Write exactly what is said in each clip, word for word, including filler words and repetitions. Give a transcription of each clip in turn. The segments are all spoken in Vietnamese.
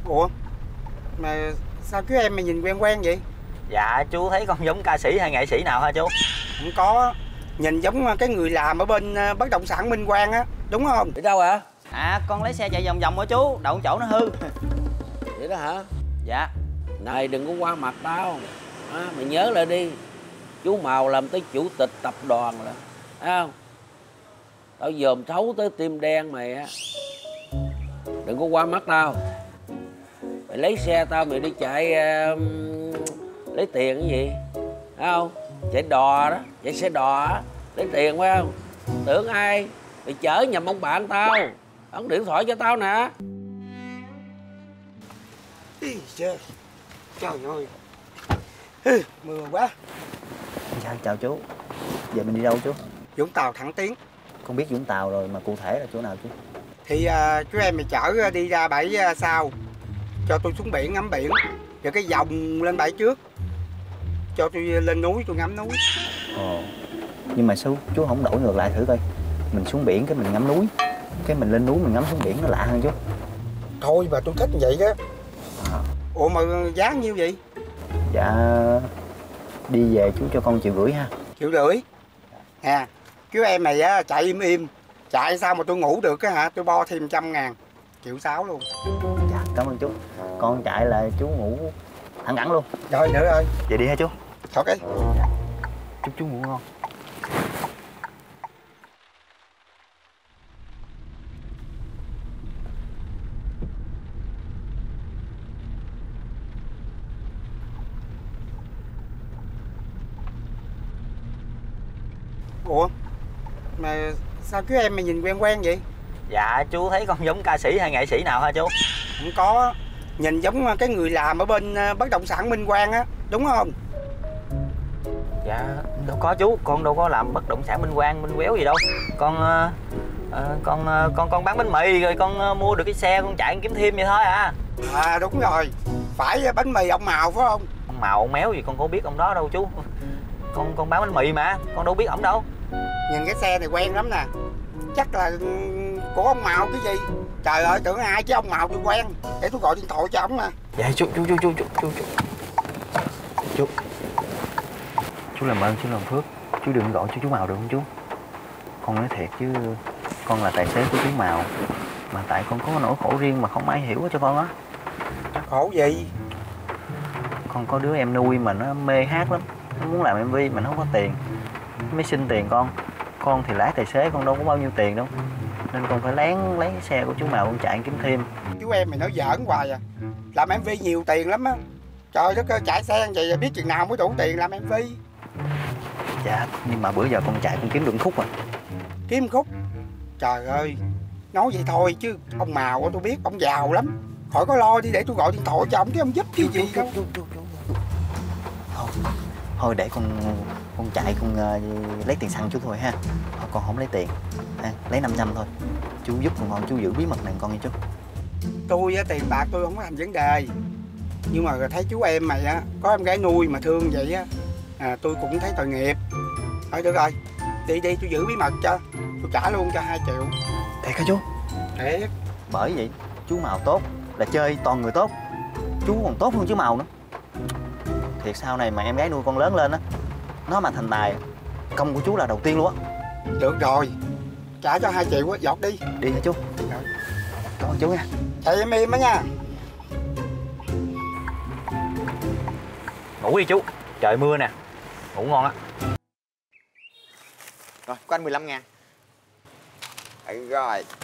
Ủa mà sao chú em mày nhìn quen quen vậy? Dạ chú thấy con giống ca sĩ hay nghệ sĩ nào hả chú? Không có. Nhìn giống cái người làm ở bên bất động sản Minh Quang á, đúng không? Đi đâu hả? À con lấy xe chạy vòng vòng hả chú, đậu chỗ nó hư. Vậy đó hả? Dạ. Này đừng có qua mặt tao à, mày nhớ lại đi. Chú Màu làm tới chủ tịch tập đoàn rồi, thấy không? Tao dòm thấu tới tim đen mày á. Đừng có qua mắt tao. Mày lấy xe tao mày đi chạy uh, lấy tiền cái gì, thấy không? Chạy đò đó, chạy xe đò á, lấy tiền phải không? Tưởng ai mày chở nhầm ông bạn tao. Ấn điện thoại cho tao nè. Ý trời, trời ơi. Hừ, mưa quá. Chào, chào chú. Giờ mình đi đâu chú? Vũng Tàu Thẳng Tiến. Con biết Vũng Tàu rồi mà cụ thể là chỗ nào chú? Thì uh, chú em mày chở đi ra bãi uh, sau, cho tôi xuống biển ngắm biển, rồi cái vòng lên bãi trước, cho tôi lên núi tôi ngắm núi. Ồ. Nhưng mà sao chú không đổi ngược lại thử coi? Mình xuống biển cái mình ngắm núi, cái mình lên núi mình ngắm xuống biển, nó lạ hơn chú. Thôi mà tôi thích như vậy đó. À. Ủa mà giá nhiêu vậy? Dạ đi về chú cho con triệu rưỡi ha. Triệu rưỡi. À, chú em mày á chạy im im, chạy sao mà tôi ngủ được á hả? Tôi bo thêm trăm ngàn, triệu sáu luôn. Dạ cảm ơn chú. Con chạy là chú ngủ thẳng cẳng luôn. Trời nữa ơi. Vậy đi ha chú. Ok. Dạ. Chúc chú ngủ ngon. Ủa mà sao chú em mày nhìn quen quen vậy? Dạ chú thấy con giống ca sĩ hay nghệ sĩ nào hả chú? Không có. Nhìn giống cái người làm ở bên bất động sản Minh Quang á, đúng không? Dạ đâu có chú, con đâu có làm bất động sản Minh Quang, Minh Quéo gì đâu. Con uh, con uh, con con bán bánh mì rồi con uh, mua được cái xe con chạy kiếm thêm vậy thôi à. À đúng rồi, phải bánh mì ông Màu phải không? Ông Màu ông Méo gì con có biết ông đó đâu chú. Con con bán bánh mì mà, con đâu biết ổng đâu. Nhìn cái xe này quen lắm nè. Chắc là của ông Màu cái gì. Trời ơi tưởng ai chứ ông Màu tôi quen. Để tôi gọi điện thoại cho ổng nè. Dạ chú chú chú chú chú chú chú chú chú làm ơn chú làm phước, chú đừng gọi cho chú Màu được không chú? Con nói thiệt chứ con là tài xế của chú Màu, mà tại con có nỗi khổ riêng mà không ai hiểu cho con á. Khổ gì? Con có đứa em nuôi mà nó mê hát lắm, nó muốn làm em vê mà nó không có tiền, nó mới xin tiền con. Con thì lái tài xế con đâu có bao nhiêu tiền đâu, nên con phải lén lấy cái xe của chú Màu con chạy kiếm thêm. Chú em mày nói giỡn hoài à. Làm em vê nhiều tiền lắm á. Trời đất ơi, chạy xe như vậy biết chừng nào mới đủ tiền làm em vê. Dạ nhưng mà bữa giờ con chạy con kiếm được khúc rồi. Kiếm khúc? Trời ơi, nói vậy thôi chứ ông Màu tôi biết ông giàu lắm. Khỏi có lo đi, để tôi gọi điện thoại cho ông chứ ông giúp cái gì đâu. Thôi, thôi để con con chạy con uh, lấy tiền xăng chú thôi ha. Thôi, con không lấy tiền ha, lấy năm trăm thôi. Chú giúp con, con chú giữ bí mật này con nha chú. Tôi á, tiền bạc tôi không có thành vấn đề, nhưng mà thấy chú em mày á có em gái nuôi mà thương vậy á, à, tôi cũng thấy tội nghiệp. Thôi được rồi, đi đi tôi giữ bí mật cho, tôi trả luôn cho hai triệu. Thiệt hả chú? Thiệt. Bởi vậy chú Màu tốt là chơi toàn người tốt, chú còn tốt hơn chú Màu nữa. Thiệt sau này mà em gái nuôi con lớn lên á, nó mà thành tài, công của chú là đầu tiên luôn á. Được rồi, trả cho hai triệu á, giọt đi. Đi hả chú? Rồi. Cảm ơn chú nha. Chạy em im á nha. Ngủ đi chú, trời mưa nè, ngủ ngon á. Rồi, có anh mười lăm ngàn. Rồi.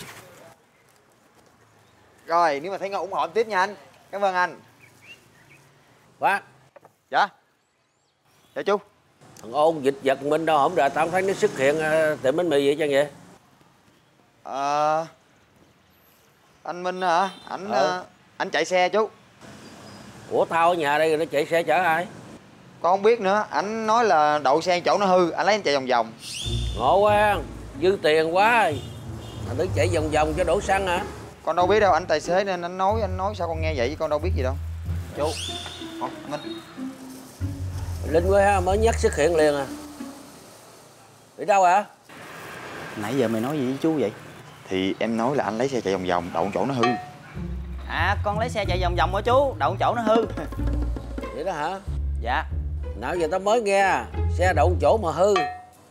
Rồi, nếu mà thấy ngon ủng hộ em tiếp nha anh. Cảm ơn anh. Quá. Dạ. Dạ chú. Thằng ôn dịch vật Minh đâu hổng rồi, tao không thấy nó xuất hiện uh, tiệm bánh mì vậy chăng vậy? Ờ... Anh Minh hả? Anh Ờ. uh, anh chạy xe chú. Ủa tao ở nhà đây rồi nó chạy xe chở ai? Con không biết nữa, anh nói là đậu xe chỗ nó hư, anh lấy anh chạy vòng vòng. Ngộ quá, dư tiền quá. Mà đứng chạy vòng vòng cho đổ xăng hả? Con đâu biết đâu, anh tài xế nên anh nói, anh nói sao con nghe vậy, con đâu biết gì đâu. Chú. Ủa, Minh. Linh quá ha, mới nhắc xuất hiện liền à. Đi đâu hả? Nãy giờ mày nói gì với chú vậy? Thì em nói là anh lấy xe chạy vòng vòng, đậu chỗ nó hư. À con lấy xe chạy vòng vòng hả chú, đậu chỗ nó hư. Vậy đó hả? Dạ. Nào giờ tao mới nghe xe đậu chỗ mà hư.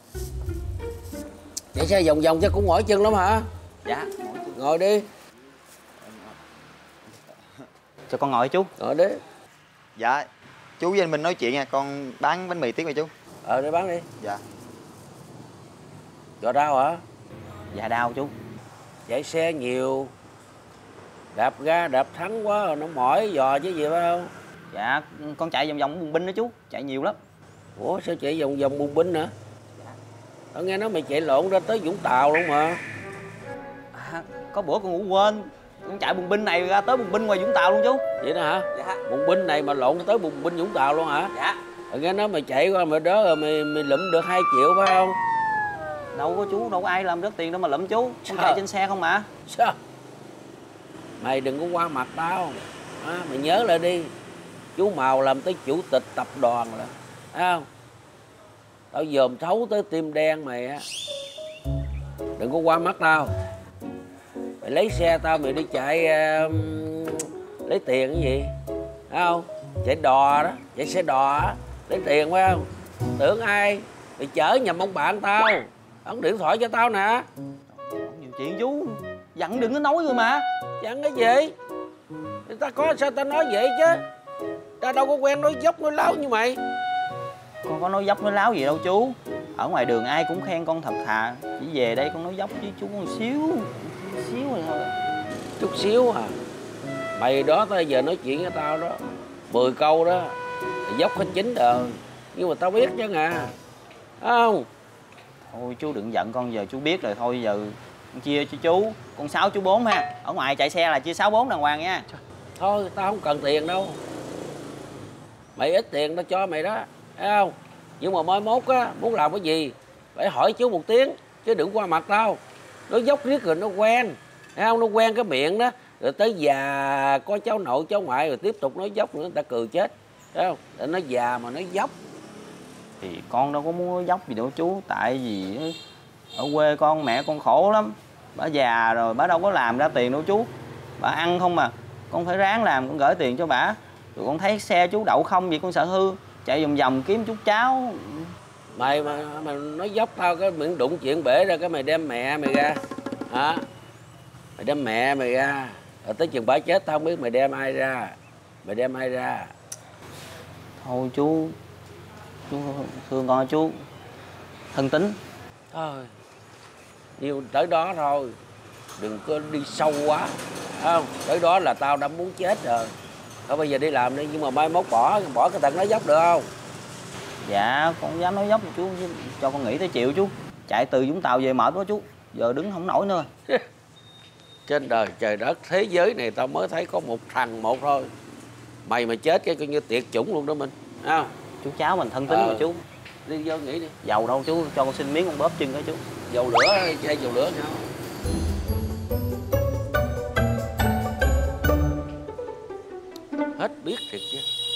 Chạy xe vòng vòng chắc cũng mỏi chân lắm hả? Dạ. Ngồi đi. Cho con ngồi chú. Ngồi đi. Dạ, chú với anh Minh nói chuyện nha, con bán bánh mì tiếp rồi chú. Ờ đi bán đi. Dạ. Cho đau hả? Dạ đau chú. Chạy xe nhiều, đạp ga đạp thắng quá rồi nó mỏi giò chứ gì phải không? Dạ con chạy vòng vòng bùng binh đó chú, chạy nhiều lắm. Ủa sao chạy vòng vòng bùng binh hả? Tao nghe nói mày chạy lộn ra tới Vũng Tàu luôn mà. À, có bữa con ngủ quên, con chạy bùng binh này ra tới bùng binh ngoài Vũng Tàu luôn chú. Vậy đó hả? Dạ. Bùng binh này mà lộn tới bùng binh Vũng Tàu luôn hả? Dạ. Tao nghe nói mày chạy qua mày đó rồi mày mày lụm được hai triệu phải không? Đâu có chú, đâu có ai làm rớt tiền đâu mà lụm chú. Con chạy trên xe không mà. Sao? Mày đừng có qua mặt tao. À, mày nhớ lại đi. Chú Màu làm tới chủ tịch tập đoàn rồi. Thấy không? Tao dòm thấu tới tim đen mày á. Đừng có qua mắt tao. Mày lấy xe tao mày đi chạy uh, lấy tiền cái gì? Thấy không? Chạy đò đó, chạy xe đò á, lấy tiền phải không? Tưởng ai? Mày chở nhầm ông bạn tao. Ấn điện thoại cho tao nè. Nhiều chuyện chú, dặn đừng có nói rồi mà. Dặn cái gì? Người ta có sao tao nói vậy chứ? Ta đâu có quen nói dốc nói láo như mày. Con có nói dốc nói láo gì đâu chú. Ở ngoài đường ai cũng khen con thật thà. Chỉ về đây con nói dốc với chú một xíu. Một xíu rồi thôi. Chút xíu à? Mày đó tới giờ nói chuyện với tao đó mười câu đó dốc hết chín đời. Nhưng mà tao biết chứ à. Phải không? Thôi chú đừng giận con, giờ chú biết rồi thôi giờ con chia cho chú. Con sáu chú bốn ha. Ở ngoài chạy xe là chia sáu bốn đàng hoàng nha. Thôi tao không cần tiền đâu. Mày ít tiền tao cho mày đó. Thấy không? Nhưng mà mai mốt á, muốn làm cái gì phải hỏi chú một tiếng. Chứ đừng qua mặt tao. Nó dốc riết rồi nó quen. Thấy không? Nó quen cái miệng đó. Rồi tới già có cháu nội cháu ngoại rồi tiếp tục nói dốc nữa người ta cười chết. Thấy không? Để nó già mà nó dốc. Thì con đâu có muốn nói dốc gì đâu chú. Tại vì ở quê con mẹ con khổ lắm. Bà già rồi bà đâu có làm ra tiền đâu chú. Bà ăn không mà. Con phải ráng làm, con gửi tiền cho bà. Rồi con thấy xe chú đậu không vậy con sợ hư. Chạy vòng vòng kiếm chút cháo. Mày mà mày nói dốc tao cái miệng đụng chuyện bể ra cái mày đem mẹ mày ra. Hả? Mày đem mẹ mày ra. Rồi tới chừng bà chết tao không biết mày đem ai ra. Mày đem ai ra. Thôi chú. Chú thương con chú. Thân tính. Thôi. Nhiều tới đó thôi. Đừng có đi sâu quá. Thấy không? Tới đó là tao đã muốn chết rồi. Thôi bây giờ đi làm đi. Nhưng mà mai mốt bỏ bỏ cái tận nói dốc được không? Dạ con dám nói dốc chú. Cho con nghỉ tới chiều chú. Chạy từ Vũng Tàu về mệt quá chú. Giờ đứng không nổi nữa. Trên đời trời đất thế giới này tao mới thấy có một thằng một thôi. Mày mà chết cái coi như tiệt chủng luôn đó mình. Thấy không? Chú cháu mình thân tính Ờ. mà chú. Đi vô nghỉ đi. Dầu đâu chú. Cho con xin miếng con bóp chân đó chú. Dầu lửa, chai dầu lửa nhau. Hết biết thiệt chứ.